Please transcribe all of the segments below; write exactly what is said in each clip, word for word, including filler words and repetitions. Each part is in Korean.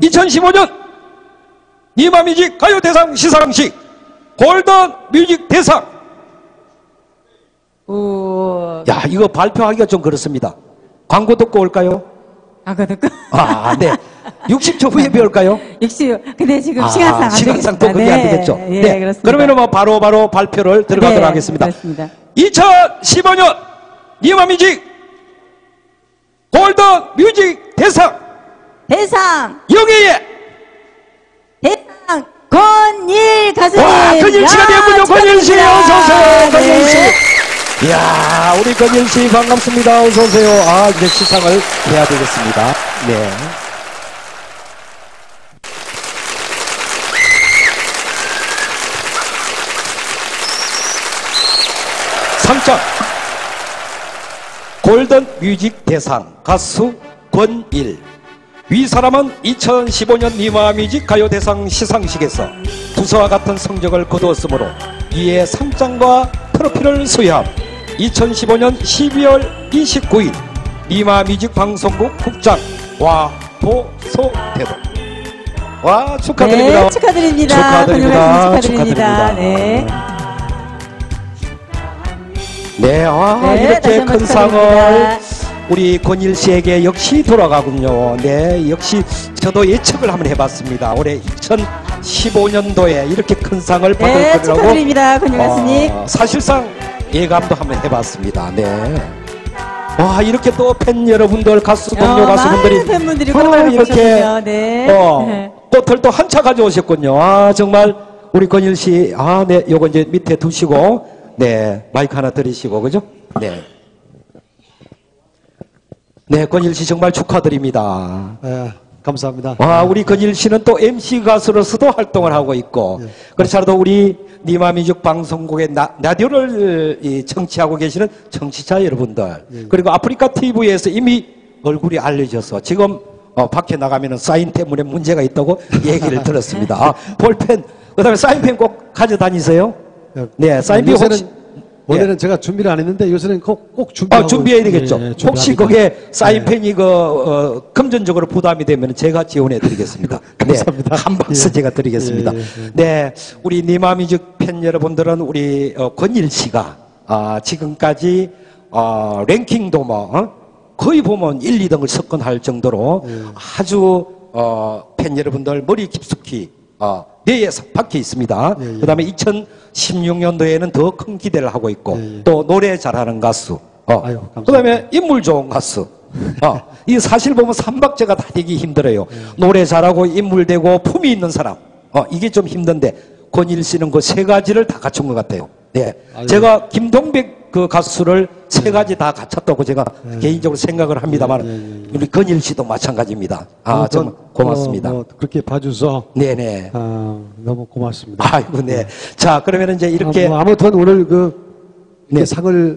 이천십오 년 니마뮤직 가요대상 시상식 골든 뮤직 대상. 오. 야, 이거 발표하기가 좀 그렇습니다. 광고 듣고 올까요? 아, 그 듣고. 아, 네. 육십 초 후에 배울까요? 육십. 근데 지금 아, 시간상 안 시간상 또 되겠습니다. 그게 네. 안 되겠죠. 예, 네. 그렇습니다. 그러면은 뭐 바로 바로 발표를 들어가도록 네, 하겠습니다. 그렇습니다. 이천십오 년 니마뮤직 골든 뮤직 대상 대상 영예의 대상 권일 가수님. 와, 건일 씨가 되었군요. 건일 씨, 어서 오세요. 건일 씨. 네. 이야, 우리 건일 씨 반갑습니다. 어서 오세요. 아, 이제 시상을 해야 되겠습니다. 네. 상장 골든 뮤직 대상 가수 권일. 위 사람은 이천십오 년 니마뮤직 가요대상 시상식에서 부서와 같은 성적을 거두었으므로 이에 상장과 트로피를 수여함. 이천십오 년 십이월 이십구일 니마뮤직 방송국 국장 와도소태도. 와, 축하드립니다. 네, 축하드립니다. 축하드립니다. 축하드립니다. 축하드립니다. 네. 네, 아, 네, 이렇게 다시 한번 큰 상을 축하드립니다. 우리 권일 씨에게 역시 돌아가군요. 네, 역시 저도 예측을 한번 해봤습니다. 올해 이천십오 년도에 이렇게 큰 상을 받을 네, 거라고. 축하드립니다. 권일 가수님. 어, 사실상 예감도 한번 해봤습니다. 네. 와, 이렇게 또 팬 여러분들, 가수 동료 어, 가수분들이 많은 팬분들이 어, 코너를 이렇게 보셨군요. 네. 어, 네. 꽃을 또 한차 가져오셨군요. 아, 정말 우리 권일 씨, 아, 네, 요거 이제 밑에 두시고. 네, 마이크 하나 들이시고, 그죠? 네. 네, 권일 씨 정말 축하드립니다. 네, 감사합니다. 와, 우리 권일 씨는 또 엠씨 가수로서도 활동을 하고 있고, 네. 그렇잖아도 우리 니마뮤직 방송국의 나, 라디오를 이, 청취하고 계시는 청취자 여러분들, 네. 그리고 아프리카 티비에서 이미 얼굴이 알려져서 지금 어, 밖에 나가면 사인 때문에 문제가 있다고 얘기를 들었습니다. 아, 볼펜, 그 다음에 사인펜 꼭 가져다니세요? 네, 사인펜 혹시. 원래는 예. 제가 준비를 안 했는데 요새는 꼭, 꼭 준비하고 아, 준비해야 되겠죠. 예, 예, 혹시 준비합니다. 그게 사인펜이 그, 어, 금전적으로 부담이 되면 제가 지원해 드리겠습니다. 감사합니다. 네, 한 박스 예. 제가 드리겠습니다. 예, 예, 예. 네, 우리 니마뮤직 팬 여러분들은 우리 어, 권일 씨가 아, 지금까지 어, 랭킹도 뭐 어? 거의 보면 일, 이 등을 석권할 정도로 예. 아주 어, 팬 여러분들 머리 깊숙이 어, 뇌에 박혀 있습니다. 예, 예. 그 다음에 이천십육 년도에는 더 큰 기대를 하고 있고 예, 예. 또 노래 잘하는 가수 어. 아유, 감사합니다. 그 다음에 인물 좋은 가수 어. 이 사실 보면 삼박자가 다 되기 힘들어요. 예. 노래 잘하고 인물 되고 품이 있는 사람 어. 이게 좀 힘든데 권일 씨는 그 세 가지를 다 갖춘 것 같아요. 네. 아유. 제가 김동백 그 가수를 세 가지 다 갖췄다고 제가 예. 개인적으로 생각을 합니다만 예, 예, 예. 우리 권일 씨도 마찬가지입니다. 아, 아무튼, 정말 고맙습니다. 어, 뭐 그렇게 봐줘서 네네. 아, 너무 고맙습니다. 아이고, 네. 자, 그러면 이제 이렇게. 아, 뭐 아무튼 오늘 그 이렇게 네. 상을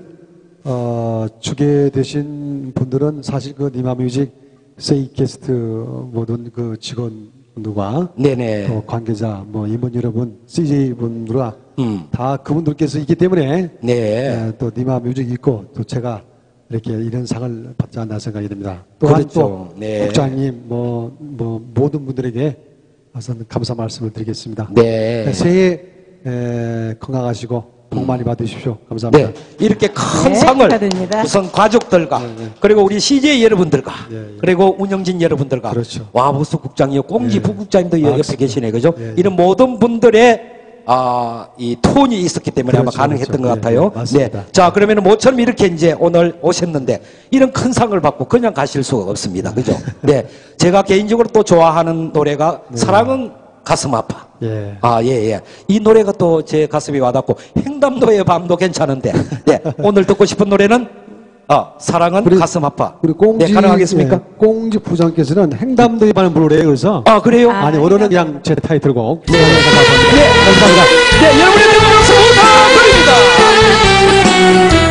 어, 주게 되신 분들은 사실 그 니마뮤직 세이 게스트 모든 그 직원분들과 네네. 또 관계자 뭐 임원 여러분 씨제이 분들과 음. 다 그분들께서 있기 때문에 네. 에, 또 니마뮤직이 있고 또 제가 이렇게 이런 상을 받지 않나 생각이 듭니다. 또한 그렇죠. 또 네. 국장님 뭐, 뭐 모든 분들에게 우선 감사 말씀을 드리겠습니다. 네. 새해 에, 건강하시고 복 많이 받으십시오. 감사합니다. 네. 이렇게 큰 네, 상을 축하드립니다. 우선 가족들과 네, 네. 그리고 우리 씨제이 여러분들과 예, 예. 그리고 운영진 여러분들과 그렇죠. 와보수 국장이요 공지 예. 부국장님도 옆에 맞습니다. 계시네 그죠? 예, 예. 이런 모든 분들의 아, 이 톤이 있었기 때문에 그렇죠, 아마 가능했던 그렇죠. 것 같아요. 예, 예, 맞습니다. 네. 자, 그러면 모처럼 이렇게 이제 오늘 오셨는데 이런 큰 상을 받고 그냥 가실 수가 없습니다. 그죠? 네. 제가 개인적으로 또 좋아하는 노래가 사랑은 가슴 아파. 예. 아, 예, 예. 이 노래가 또 제 가슴에 와닿고 횡담도의 밤도 괜찮은데 네. 오늘 듣고 싶은 노래는 어, 사랑은 우리- 가슴 아파. 우리 꽁지 네, 가능하겠습니까? 예, 꽁지 부장께서는 행담도에 관한 부르래요. 그래서 아, 그래요? 아, 아니 오늘은 그냥 제 타이틀곡. 네, 감사합니다. 네, 감사합니다. 네, 여러분의 뜨거운 박수 부탁드립니다.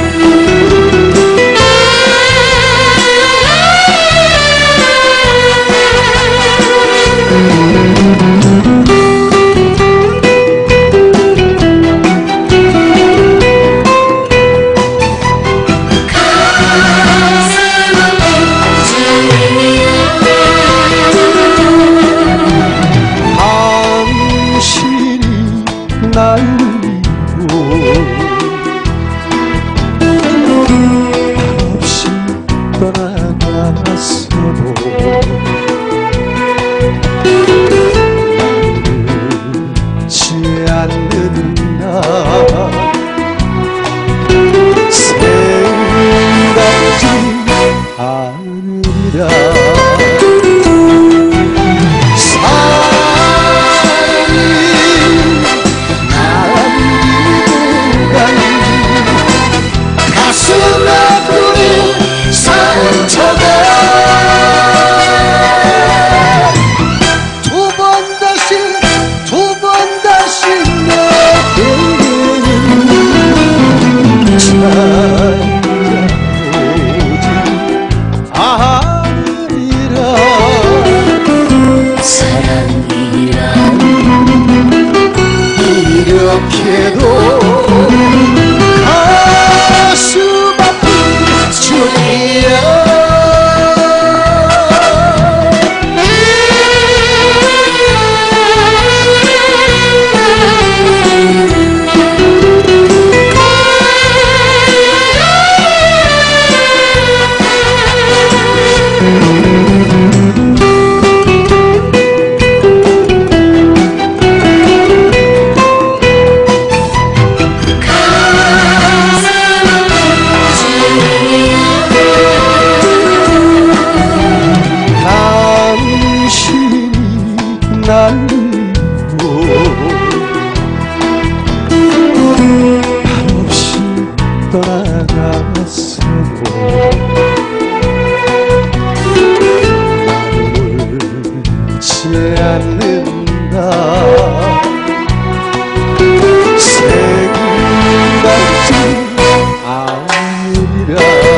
날리고 한없이 떠나갔어도 울지 않는다. 생각지 않으리라.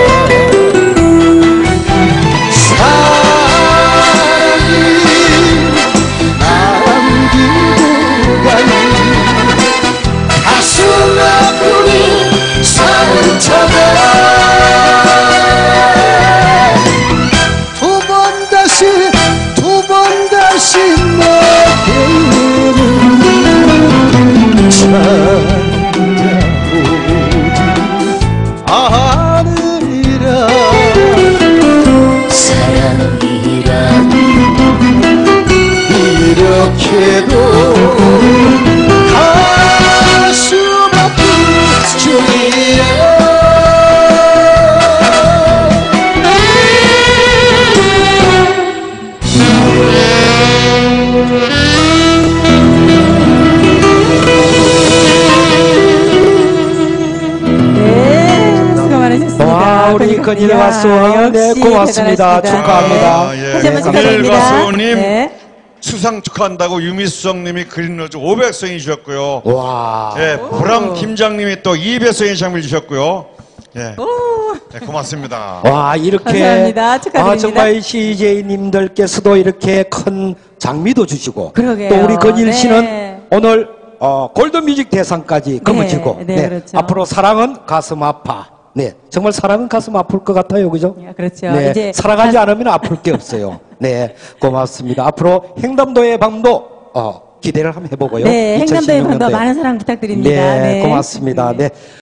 사랑이 남기고 가니 가슴 아프니 상처가 두 번 다시 두 번 다시 너에게는 찾아오지 않으리라. 사랑이란 이렇게도 가슴 아픈 중이야. 네, 수고 많으셨습니다. 와, 우리 건일 가수. 네, 역시 고맙습니다. 대단하십니다. 축하합니다. 아, 예. 다시 한번 건일 축하드립니다. 가수님 네. 수상 축하한다고 유미수정님이 그림을 오백 송이 주셨고요. 와. 예, 보람 팀장님이 또 이백 송이 장미를 주셨고요. 예, 네, 고맙습니다. 와, 이렇게. 감사합니다. 축하드립니다. 아, 정말 씨제이님들께서도 이렇게 큰 장미도 주시고. 그러게요. 또 우리 건일 씨는 네. 오늘, 어, 골든뮤직 대상까지 거머쥐고. 네, 그렇죠. 앞으로 사랑은 가슴 아파. 네. 정말 사랑은 가슴 아플 것 같아요. 그죠? 예, 그렇죠. 네. 이제 사랑하지 않으면 아플 게 없어요. 네. 고맙습니다. 앞으로 횡담도의 밤도, 어, 기대를 한번 해보고요. 네, 행남도의 이천십육 밤도 년도에. 많은 사랑 부탁드립니다. 네, 네. 고맙습니다. 네. 네.